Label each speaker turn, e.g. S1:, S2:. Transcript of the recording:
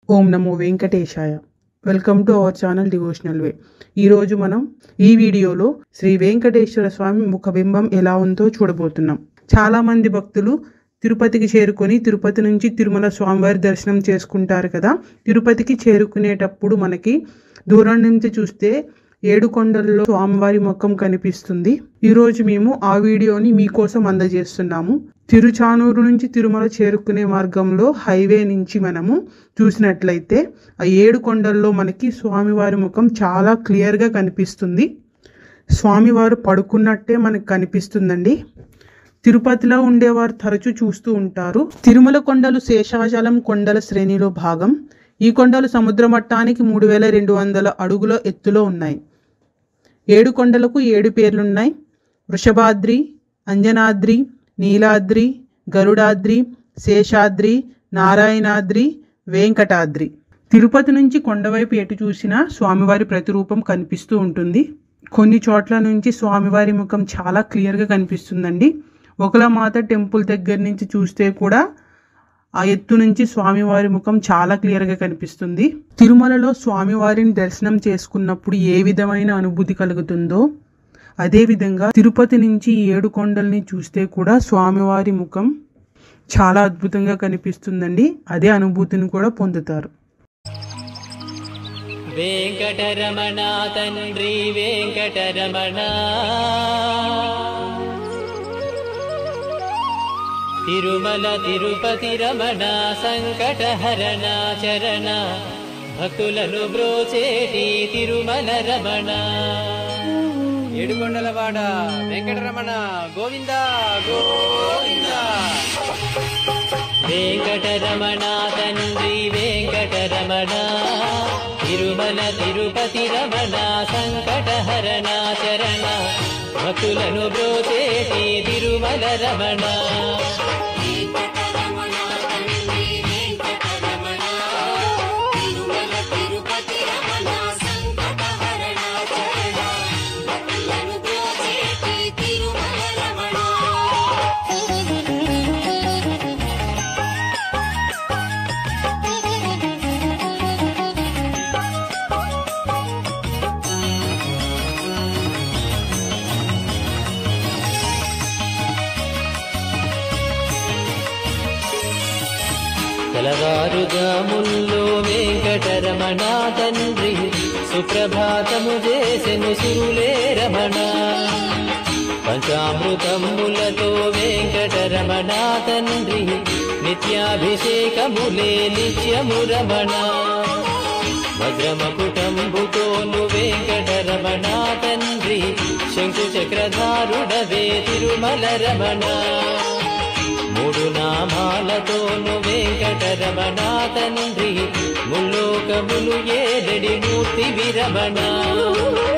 S1: ఓం నమో వెంకటేశాయ. Welcome to our channel devotional way. ఈరోజు మనం ఈ వీడియోలో శ్రీ వెంకటేశ్వర స్వామి ముఖబింబం ఎలా ఉందో చూడబోతున్నాం. చాలామంది భక్తులు తిరుపతికి చేరుకొని తిరుపతి నుంచి తిరుమల స్వామివారి దర్శనం చేసుకుంటారు కదా. తిరుపతికి చేరుకునేటప్పుడు మనకి దూరం నుంచి చూస్తే 7 కొండల్లో స్వామివారి ముఖం కనిపిస్తుంది. ఈరోజు మేము ఆ వీడియోని మీకోసం అందజేస్తున్నాము. తిరుచానూరు నుంచి తిరుమల చేరుకునే మార్గంలో హైవే నుంచి మనము చూసినట్లయితే ఆ 7 కొండల్లో మనకి స్వామివారి ముఖం చాలా క్లియర్గా కనిపిస్తుంది. స్వామివారు పడుకున్నట్టే మనకు కనిపిస్తుందండి. తిరుపతిలో ఉండేవారు తరచూ చూస్తూ ఉంటారు. తిరుమల కొండలు శేషాచలం కొండల శ్రేణిలో భాగం. ఈ కొండలు సముద్ర మట్టానికి 3200 అడుగుల ఎత్తులో ఉన్నాయి. 7 కొండలకు 7 పేర్లున్నాయి. వృషభాద్రి, అంజనాద్రి, నీలాద్రి, గరుడాద్రి, శేషాద్రి, నారాయణాద్రి, వెంకటాద్రి. తిరుపతి నుంచి కొండవైపు ఎటు చూసినా స్వామివారి ప్రతిరూపం కనిపిస్తూ ఉంటుంది. కొన్ని చోట్ల నుంచి స్వామివారి ముఖం చాలా క్లియర్గా కనిపిస్తుందండి. ఒకలమాత టెంపుల్ దగ్గర నుంచి చూస్తే కూడా ఆ ఎత్తు నుంచి స్వామివారి ముఖం చాలా క్లియర్గా కనిపిస్తుంది. తిరుమలలో స్వామివారిని దర్శనం చేసుకున్నప్పుడు ఏ విధమైన అనుభూతి కలుగుతుందో అదేవిధంగా తిరుపతి నుంచి 7 కొండల్ని చూస్తే కూడా స్వామివారి ముఖం చాలా అద్భుతంగా కనిపిస్తుందండి. అదే అనుభూతిని కూడా పొందుతారు.
S2: వెంకటరమణ తండ్రి వెంకటరమణ, తిరుమల తిరుపతి రమణ, సంకటహరణ చరణ, భక్తులను బ్రోచేటి తిరుమల రమణ. 7 కొండలవాడ వెంకటరమణ గోవింద గోవింద. వెంకటరమణ తండ్రి వెంకటరమణ, తిరుమల తిరుపతి రమణ, సంకటహరణ చరణ, భక్తులను బ్రోచేటి తిరుమల రమణ. తెల్లవారుజాముల్లో వెంకటరమణ తండ్రి సుప్రభాతము చేసెను సురులే రమణ. పంచామృతములతో వెంకటరమణ తండ్రి నిత్యాభిషేకములే నిత్యము రమణ. వజ్రమకుటంబుతోను వెంకటరమణ తండ్రి శంకు చక్రధారుడవే తిరుమల రమణ. 3 నామాలతోను వెంకటరమణ తండ్రి ముల్లోకములు ఏడడి మూర్తి విరమణ.